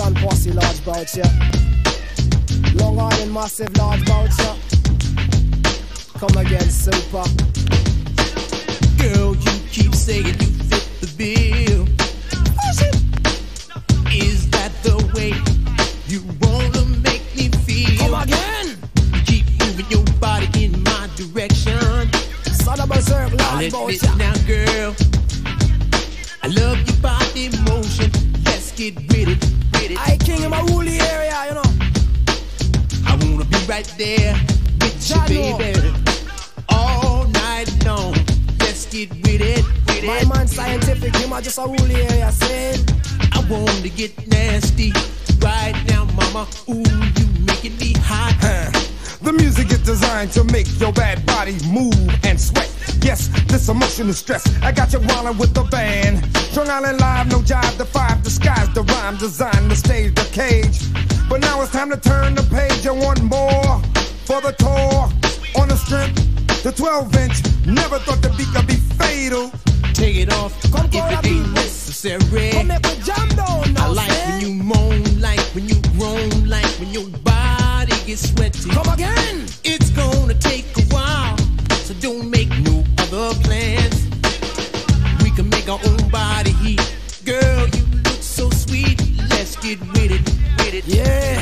Babylon posse, large bout ya. Long Island massive, large bout ya. Come again, super. Girl, you keep saying you fit the bill. Is that the way you wanna make me feel? Come again. You keep moving your body in my direction. Son of a circle, I'll large bout admit ya. now, girl, I love your body motion. Let's get with it, with it. I king in my woolly area, you know. I wanna be right there with you, baby, all night long. Let's get with it, with My it. man scientific, him a just a woolly area saying. I want to get nasty right now, mama. Ooh, you making me hot. The music is designed to make your bad body move and sweat. Yes, this emotional stress. I got you wildin' with the band. Strung Island Live, no jive, the five disguise, the rhyme designed to stage the cage. But now it's time to turn the page. I want more for the tour. On the strength, the 12-inch. Never thought the beat could be fatal. Take it off Come if call it the ain't people. necessary. Come make me jam down now, I like when you moan, like when you groan, like when your body gets sweaty. Come again. It's gonna take a while, so don't make no other plans. We can make our own body heat. Girl, you look so sweet. Let's get with it, with it. Yeah.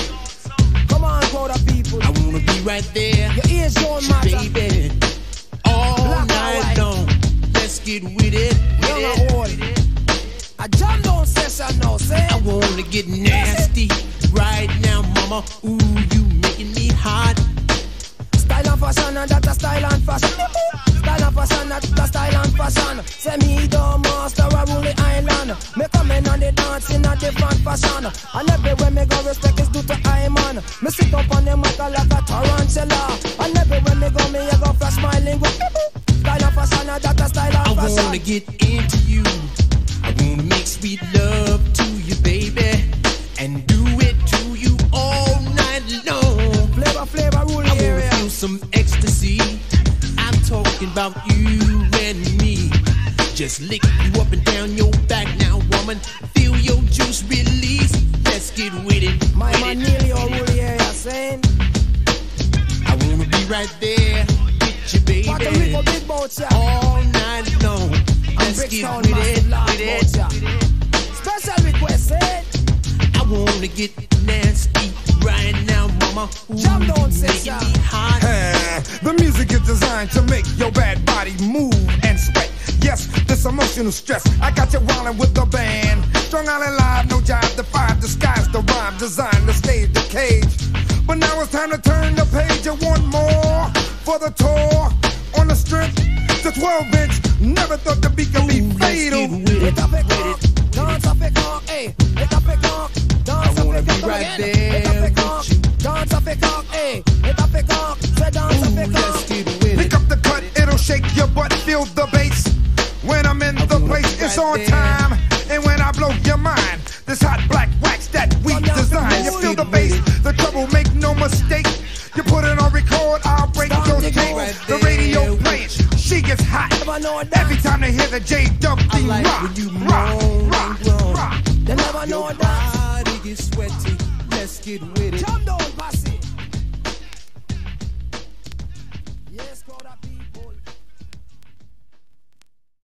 Come on, crowd of people. I wanna be right there, Your ears don't matter. baby, all Black or night white. long. Let's get with it, Young with or it. old. A jam down session now, say. I wanna get nasty right now, mama. Ooh, you making me hot. Style and fashion, and that's a style and fashion. Style and fashion, that's a style and fashion. Say me the master, I rule the island. Me come in on the dance in a different fashion. And everywhere me go, respect is due to I man. Me sit up on the mic like a tarantula. And everywhere me go, me a go flash smiling. Style and fashion, that's a style I and wanna fashion. get into you. I wanna make sweet love to you, baby, and do it to you all night long. Flavor, flavor, rule I the wanna area. feel some ecstasy. I'm talking about you and me. Just lick you up and down your back now, woman. Feel your juice release. Let's get with it. My with man it, nearly with all it. rule the area saying. I wanna be right there with you, Puerto baby, Rico big boat, yeah. all night long. And Let's get Bricktown with massive it, large with boat, it. yeah. Special request, eh? I wanna get nasty right now, mama. Ooh, Jam down, making sister. me hot. The music is designed to make your bad body move and sweat. Yes, this emotional stress. I got you wildin' with the band. Strung Island Live, no jive, the five disguise, the rhyme designed to stage the cage. But now it's time to turn the page. I want more for the tour. On the strength, the 12-inch. Never thought the beat could be Ooh, let's fatal. get with it, It up a with conk, it. dance up a conk, eh? It up a conk, dance I up wanna a be conk, right again. there It up a with conk, you. dance up a conk, eh? It up a conk, say dance up a Ooh, let's conk. get with Pick it. up the cut, it'll shake your butt, feel the bass. When I'm in the wanna place, be it's right on there. time. And when I blow your mind, this hot black wax that we Come down to design. You the feel the moon. bass, the trouble, make no mistake. You put it on record, I'll break Stop your the tape. right The there radio with playing, she gets hot. Never know Every that. time they hear the J-Dub I thing like rock, when you rock, moan rock, and groan. rock. They never know Your that. body gets sweaty. Let's get with it. Jump down, pass